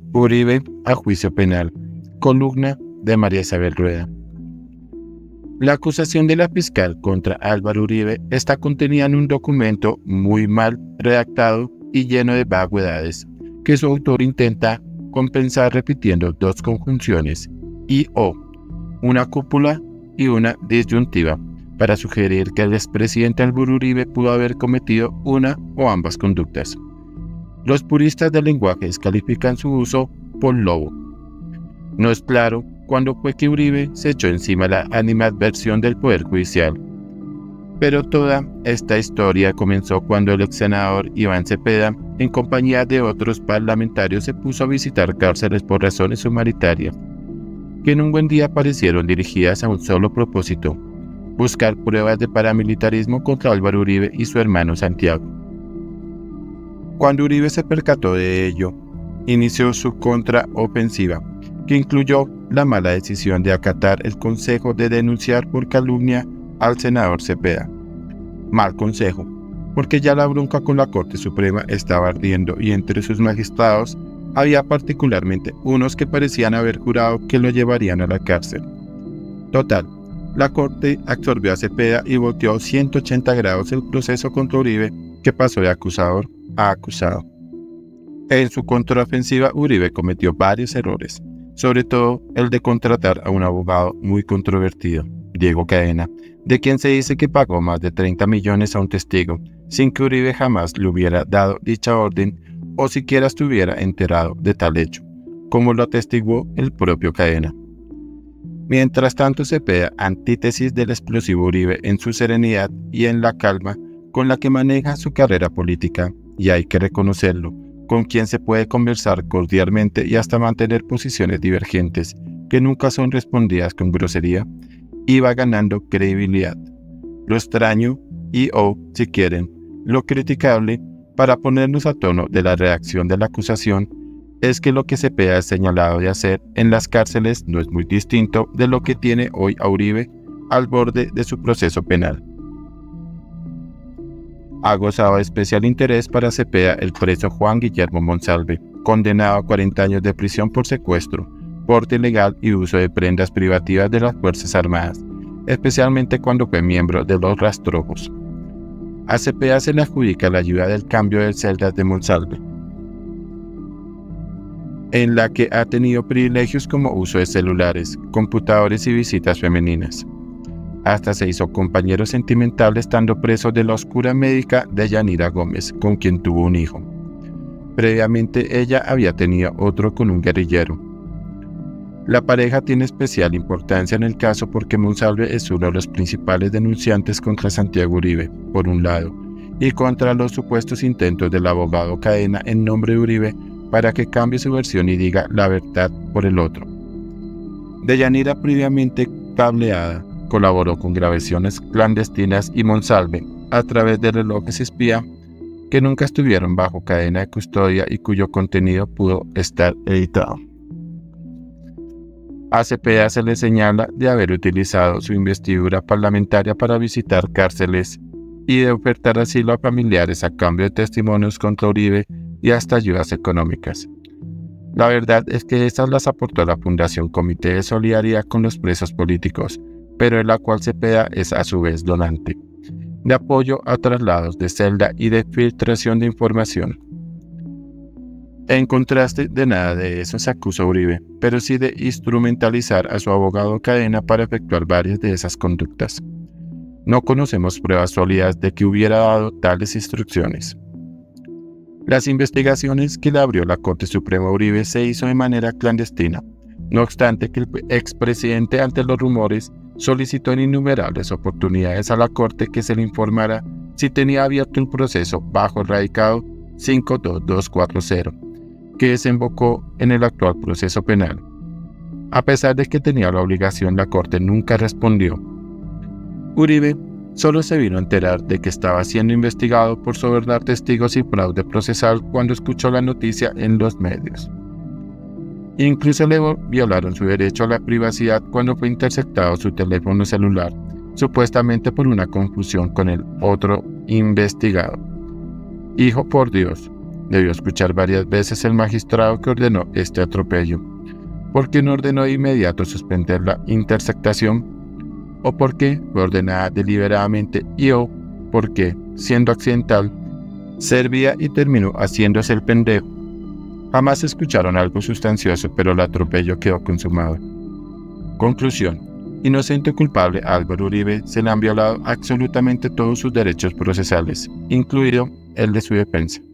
Uribe a juicio penal. Columna de María Isabel Rueda. La acusación de la fiscal contra Álvaro Uribe está contenida en un documento muy mal redactado y lleno de vaguedades, que su autor intenta compensar repitiendo dos conjunciones y o, una cópula y una disyuntiva, para sugerir que el expresidente Álvaro Uribe pudo haber cometido una o ambas conductas. Los puristas del lenguaje descalifican su uso por lobo. No es claro cuándo fue que Uribe se echó encima la animadversión del Poder Judicial, pero toda esta historia comenzó cuando el ex senador Iván Cepeda, en compañía de otros parlamentarios, se puso a visitar cárceles por razones humanitarias, que en un buen día parecieron dirigidas a un solo propósito: buscar pruebas de paramilitarismo contra Álvaro Uribe y su hermano Santiago. Cuando Uribe se percató de ello, inició su contraofensiva, que incluyó la mala decisión de acatar el consejo de denunciar por calumnia al senador Cepeda. Mal consejo, porque ya la bronca con la Corte Suprema estaba ardiendo y entre sus magistrados había particularmente unos que parecían haber jurado que lo llevarían a la cárcel. Total, la Corte absorbió a Cepeda y volteó 180 grados el proceso contra Uribe, que pasó de acusador a acusado. En su contraofensiva, Uribe cometió varios errores, sobre todo el de contratar a un abogado muy controvertido, Diego Cadena, de quien se dice que pagó más de 30 millones a un testigo, sin que Uribe jamás le hubiera dado dicha orden o siquiera estuviera enterado de tal hecho, como lo atestiguó el propio Cadena. Mientras tanto, Cepeda, antítesis del explosivo Uribe en su serenidad y en la calma con la que maneja su carrera política, y hay que reconocerlo, con quien se puede conversar cordialmente y hasta mantener posiciones divergentes que nunca son respondidas con grosería, iba ganando credibilidad. Lo extraño y si quieren, lo criticable, para ponernos a tono de la redacción de la acusación, es que lo que Cepeda es señalado de hacer en las cárceles no es muy distinto de lo que tiene hoy a Uribe al borde de su proceso penal. Ha gozado de especial interés para Cepeda el preso Juan Guillermo Monsalve, condenado a 40 años de prisión por secuestro, porte ilegal y uso de prendas privativas de las Fuerzas Armadas, especialmente cuando fue miembro de los rastrojos. A Cepeda se le adjudica la ayuda del cambio de celdas de Monsalve, en la que ha tenido privilegios como uso de celulares, computadores y visitas femeninas. Hasta se hizo compañero sentimental estando preso de la oscura médica Deyanira Gómez, con quien tuvo un hijo. Previamente ella había tenido otro con un guerrillero. La pareja tiene especial importancia en el caso porque Monsalve es uno de los principales denunciantes contra Santiago Uribe, por un lado, y contra los supuestos intentos del abogado Cadena en nombre de Uribe para que cambie su versión y diga la verdad por el otro. Deyanira, previamente cableada, colaboró con grabaciones clandestinas y Monsalve, a través de relojes espía que nunca estuvieron bajo cadena de custodia y cuyo contenido pudo estar editado. A Cepeda se le señala de haber utilizado su investidura parlamentaria para visitar cárceles y de ofertar asilo a familiares a cambio de testimonios contra Uribe y hasta ayudas económicas. La verdad es que estas las aportó la Fundación Comité de Solidaridad con los Presos Políticos, pero en la cual Cepeda es a su vez donante, de apoyo a traslados de celda y de filtración de información. En contraste, de nada de eso se acusa a Uribe, pero sí de instrumentalizar a su abogado Cadena para efectuar varias de esas conductas. No conocemos pruebas sólidas de que hubiera dado tales instrucciones. Las investigaciones que le abrió la Corte Suprema a Uribe se hizo de manera clandestina, no obstante que el expresidente, ante los rumores, solicitó en innumerables oportunidades a la Corte que se le informara si tenía abierto un proceso bajo el radicado 52240, que desembocó en el actual proceso penal. A pesar de que tenía la obligación, la Corte nunca respondió. Uribe solo se vino a enterar de que estaba siendo investigado por sobornar testigos y fraude procesal cuando escuchó la noticia en los medios. Incluso le violaron su derecho a la privacidad cuando fue interceptado su teléfono celular, supuestamente por una confusión con el otro investigado. Hijo, por Dios, debió escuchar varias veces el magistrado que ordenó este atropello. ¿Por qué no ordenó de inmediato suspender la interceptación? ¿O por qué fue ordenada deliberadamente? ¿Y o por qué, siendo accidental, servía y terminó haciéndose el pendejo? Jamás escucharon algo sustancioso, pero el atropello quedó consumado. Conclusión. Inocente o culpable, a Álvaro Uribe se le han violado absolutamente todos sus derechos procesales, incluido el de su defensa.